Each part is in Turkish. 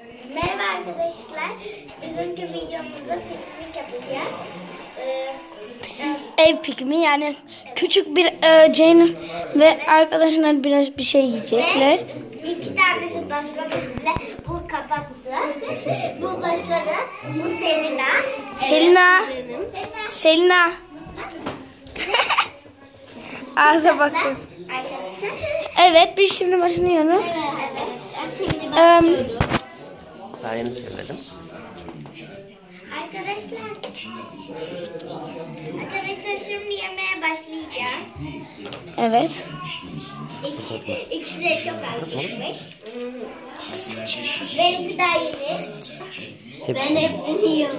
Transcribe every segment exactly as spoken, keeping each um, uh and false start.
Merhaba arkadaşlar. Bugünkü videomuzda piknik yapacağız. Ee, Ev pikniği yani küçük bir e, Ceylin ve arkadaşlar biraz bir şey yiyecekler. İki tanesi başlamasıyla bu kapattı. Bu başladı. Bu Selina. Selina. Benim. Selina. Ağza bakın. Arkadaşlar. Evet biz şimdi başlıyoruz. Evet. Şimdi Ee, başlıyoruz. Daha yeni söyledim. Arkadaşlar. Arkadaşlar şimdi yemeğe başlayacağız. evet. İk- İkisi de çok acıkmış. Benimki daha yeni. Ben hepsini yiyorum.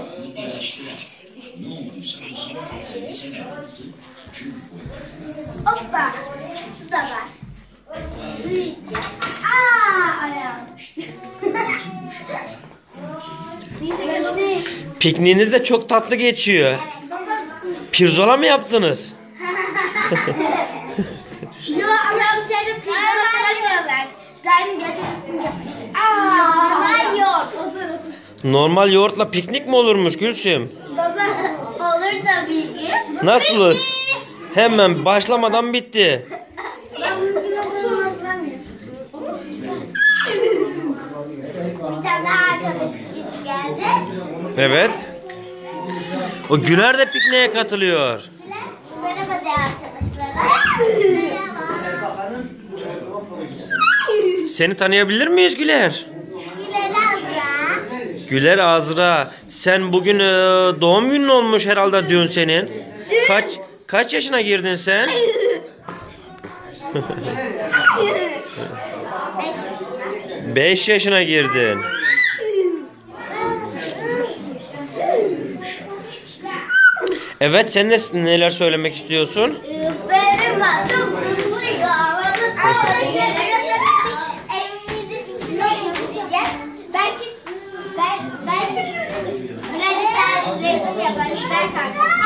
Hoppa. Su da var. Su içeceğim. Aaa ayağım. Pikniğiniz de çok tatlı geçiyor. Pirzola mı yaptınız? Yo ama canım pijama diyorlar. Ben gerçekten yapmıştım. Aaa normal yok. Normal yoğurtla piknik mi olurmuş Gülsüm? Baba olur tabii ki. Nasıl olur? Hemen başlamadan bitti. Bir tane daha arkadaş geldi. Evet. O Güler de pikniğe katılıyor. Merhaba de arkadaşlar. Merhaba. Seni tanıyabilir miyiz Güler? Gülen abla. Güler Azra. Sen bugün e, doğum günün olmuş herhalde dün senin. Kaç kaç yaşına girdin sen? Beş yaşına girdin. Evet, sen de neler söylemek istiyorsun? Benim adım Kızılıyor. Evimizin içine geçeceğiz. Belki ben ben birazcık daha resim yaparız. Ben kalkarım.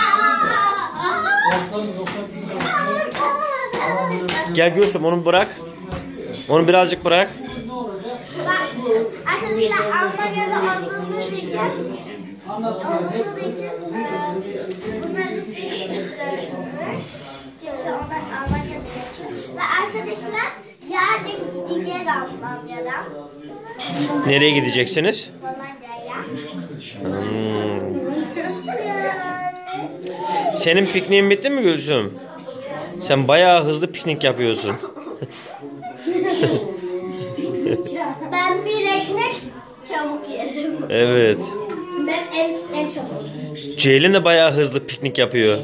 Gel Gülsüm, onu bırak. Onu birazcık bırak. Arkadaşlar Almanya'da olduğumuz için olduğumuz için e, bunları gördünüz. Şimdi onlar Almanya'da geçiyor. Ve arkadaşlar yarın gideceğiz Almanya'dan. Nereye gideceksiniz? Almanya'ya. Hmm. Senin pikniğin bitti mi Gülsüm? Sen bayağı hızlı piknik yapıyorsun. Ben bir ekmek çabuk yerim. Evet. Ben en, en çabuk. Ceylin de bayağı hızlı piknik yapıyor.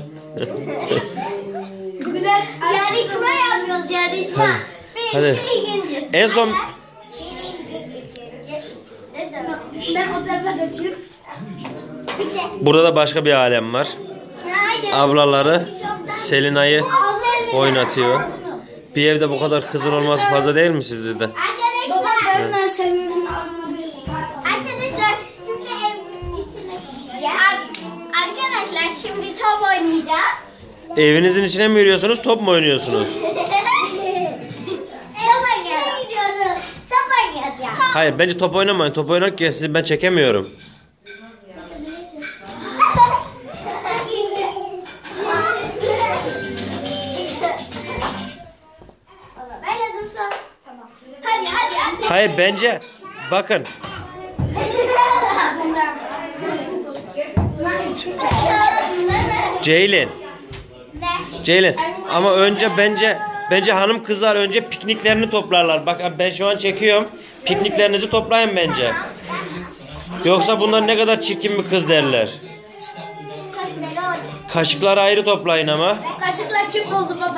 Yarışma yapıyoruz yarışma. Hadi. İkinci. En son Ben o tarafa götürüp bir de burada da başka bir alem var. Ablaları Selina'yı oynatıyor. Bir evde bu kadar kızın olması fazla değil mi sizde de? Arkadaşlar ben senin Arkadaşlar şimdi evin içine gideceğiz. Arkadaşlar şimdi top oynayacağız. Evinizin içine mi giriyorsunuz, top mu oynuyorsunuz? Top oynayacağız. gidiyoruz. Top oynayacağız. Hayır, bence top oynamayın. Top oynarken sizi ben çekemiyorum. Böyle dursun. Tamam. Hadi hadi hadi. Hayır, bence bakın. Ceylin. Ne? Ceylin. Ama önce bence bence hanım kızlar önce pikniklerini toplarlar. Bak ben şu an çekiyorum. Pikniklerinizi toplayın bence. Yoksa bunlar ne kadar çirkin bir kız derler. Kaşıkları ayrı toplayın ama. Kaşıklar çöp oldu baba.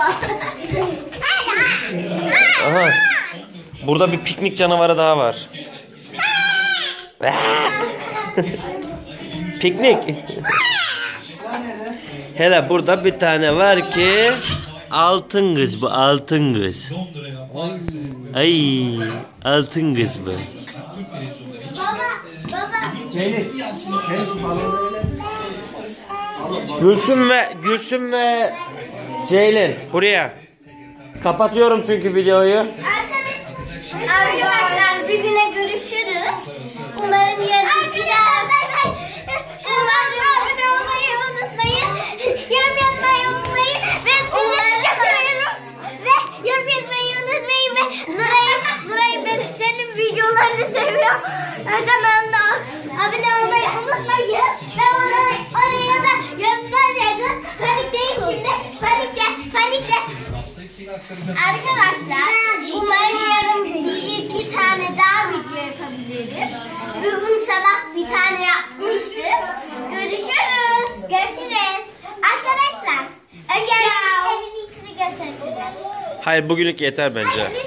Aha. Burada bir piknik canavarı daha var. Piknik. Hele burada bir tane var ki altın kız bu, altın kız. Ay, altın kız bu. Baba, baba. Gülsüm ve Gülsüm ve Ceylin buraya. Kapatıyorum çünkü videoyu. Arkadaşlar bir güne görüşürüz. Umarım yarın gider. Umarım abone olmayı unutmayın. Yorum yapmayı unutmayın. Ben sizi çok seviyorum. Ve yorum yapmayı unutmayın. Ve Nuray'ı, Nuray'ı ben senin videolarını seviyorum. Kanalına abone olmayı unutmayın. Ve ona, oraya da yorumlar yazın. Panikteyim şimdi. Panikle, panikle. Arkadaşlar umarım yarın bir iki tane daha video yapabiliriz. Bugün sabah bir tane yapmıştık. Görüşürüz. Görüşürüz. Arkadaşlar önce evin içini göstereceğim. Hayır bugünlük yeter bence.